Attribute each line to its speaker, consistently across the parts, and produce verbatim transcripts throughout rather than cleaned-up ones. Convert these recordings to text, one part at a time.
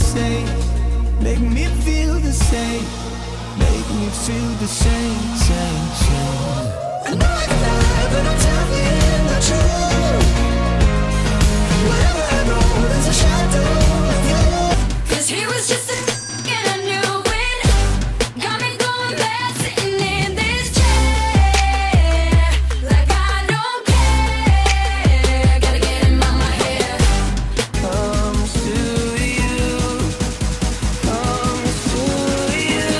Speaker 1: say, make me feel the same, make me feel the same, same, same. I know it's a lie, but I'm telling the truth. Wherever I go, there's a shadow of you. 'Cause he was just a and I knew it. Got me going back, sitting in this chair, like I don't care. Gotta get him out my head. Comes to you, comes to you.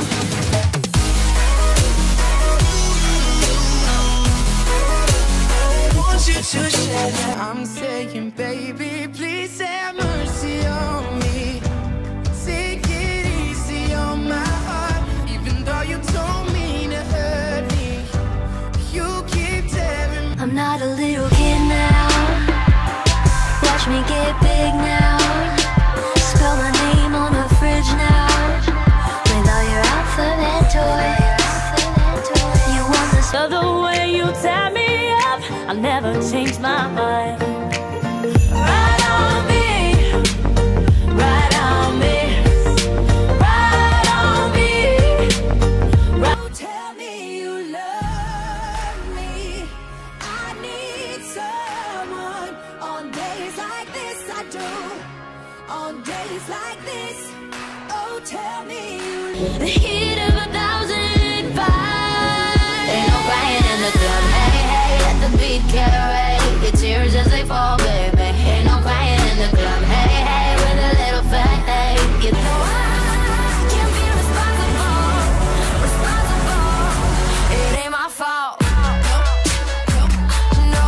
Speaker 1: I want you to share. I'm saying, baby, please have mercy on me. Take it easy on my heart, even though you told me to hurt me. You keep tearing me.
Speaker 2: I'm not a little kid now. Watch me get big now. Spell my name on the fridge now. With all your alphabet toys. You want this other way you tie me up. I'll never change my mind. Right on me, right on me, right on me. Right.
Speaker 1: Tell me you love me. I need someone on days like this. I do. On days like this. Oh, tell me you love
Speaker 2: The heat of a thousand fires. Ain't no crying in the club. Hey, hey, let the beat carry your tears as they fall, baby. Ain't no crying in the club. Hey, hey, with a little fat, hey. You know I can't be responsible, responsible. It ain't my fault. No,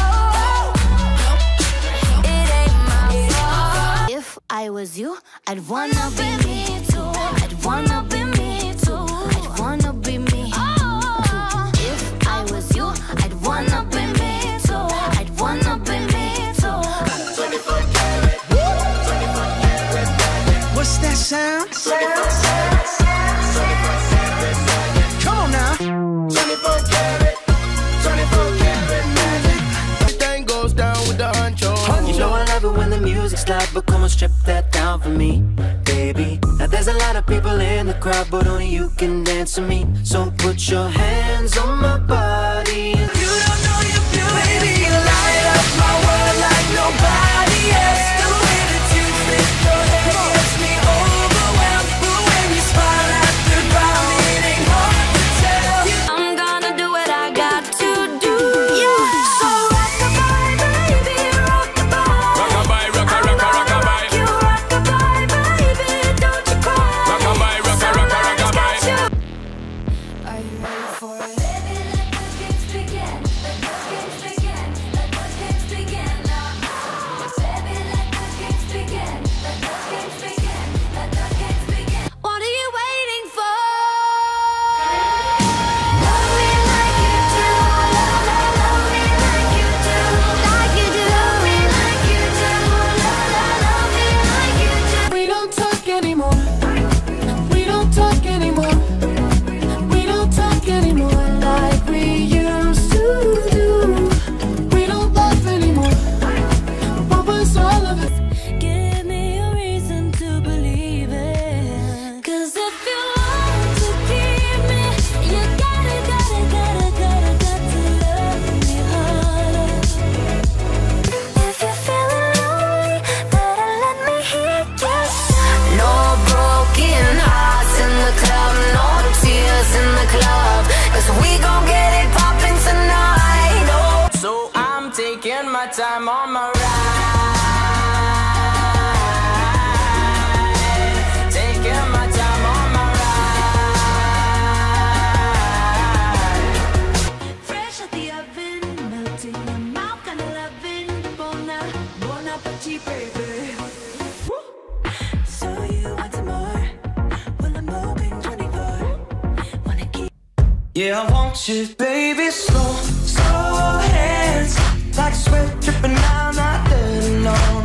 Speaker 2: it ain't my fault. If I was you, I'd wanna be me too. I'd wanna be me too. I'd wanna be me too. If I was you, I'd wanna be me too. I'd wanna be me too.
Speaker 1: What's that sound? Come on now. twenty-four karat, twenty-four karat magic. Everything goes down with the honcho.
Speaker 3: You know I love it when the music's loud, but come on, strip that down for me, baby. Now there's a lot of people in the crowd, but only you can dance to me. So put your hands on my body. You don't know you're beautiful. Baby, you light up my world like nobody else. The way that you flip your head gets me overwhelmed. But when you smile at the ground, it ain't hard to tell.
Speaker 2: I'm gonna do what I got to do. So rock-a-bye, baby, rock-a-bye.
Speaker 4: Rock-a-bye, rocka, rocka, rock-a-bye.
Speaker 2: You rock-a-bye, baby, don't you cry.
Speaker 4: Rock-a-bye, rocka, rocka, rock-a-bye.
Speaker 1: Are you ready for it?
Speaker 2: Baby, let the games begin. Let the games begin. Let the games begin now. Baby, let the games begin. Let the games begin. Let the games begin. What are you waiting for? Love me like you do. Love, love, love me like you do. Like you do. Love me like you do. Love, love, love me like you do.
Speaker 1: We don't talk anymore. We don't talk anymore. We don't talk anymore like we used to do. We don't laugh anymore. What was all of it?
Speaker 2: Give me a reason to believe it. 'Cause if you want to keep me, you gotta, gotta, gotta, gotta, got to love me harder. If you're feeling lonely, better let me hear you. No broken hearts in the club, no tears in the club. 'Cause we gon' get it poppin' tonight. Oh.
Speaker 3: So I'm taking my time on my ride, taking my time on my ride.
Speaker 2: Fresh out the oven, melting your mouth, kinda loving. Bon, bon appetit, baby. Woo. So you want some more? Well, I'm open twenty-four. Wanna keep.
Speaker 3: Yeah, I want you, baby, slow, slow hands, like sweat dripping down, not letting on.